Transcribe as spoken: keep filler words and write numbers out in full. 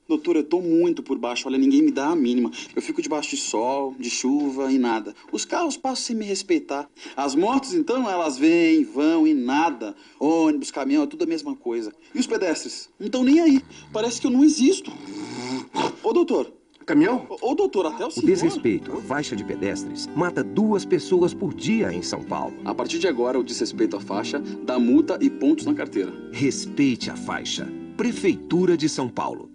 Doutor, eu tô muito por baixo. Olha, ninguém me dá a mínima. Eu fico debaixo de sol, de chuva e nada. Os carros passam sem me respeitar. As motos, então, elas vêm, vão e nada. Ônibus, caminhão, é tudo a mesma coisa. E os pedestres? Não estão nem aí. Parece que eu não existo. Ô, doutor. Caminhão? Ô, doutor, até o O senhor. desrespeito à faixa de pedestres mata duas pessoas por dia em São Paulo. A partir de agora, o desrespeito à faixa dá multa e pontos na carteira. Respeite a faixa. Prefeitura de São Paulo.